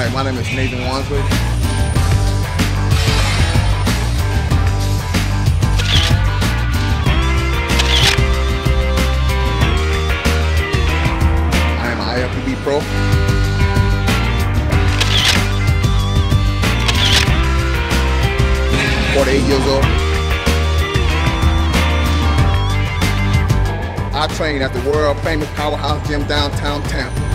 Hi, my name is Wonsley. I am an IFBB pro. I'm 48 years old. I train at the world famous PowerHouse gym downtown Tampa.